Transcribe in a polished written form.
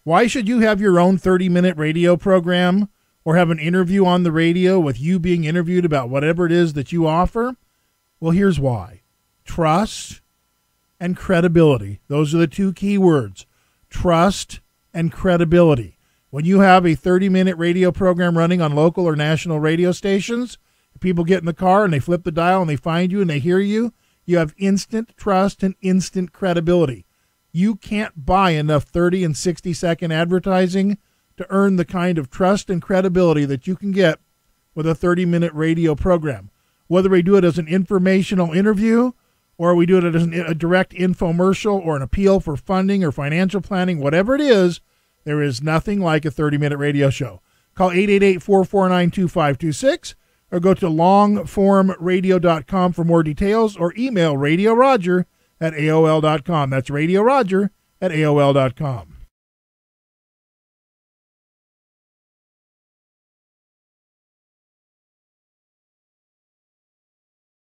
Why should you have your own 30-minute radio program or have an interview on the radio with you being interviewed about whatever it is that you offer? Well, here's why. Trust and credibility. Those are the two key words. Trust and credibility. When you have a 30-minute radio program running on local or national radio stations, people get in the car and they flip the dial and they find you and they hear you, you have instant trust and instant credibility. You can't buy enough 30 and 60-second advertising to earn the kind of trust and credibility that you can get with a 30-minute radio program. Whether we do it as an informational interview or we do it as a direct infomercial or an appeal for funding or financial planning, whatever it is, there is nothing like a 30-minute radio show. Call 888-449-2526 or go to longformradio.com for more details or email RadioRoger@AOL.com. That's RadioRoger@AOL.com.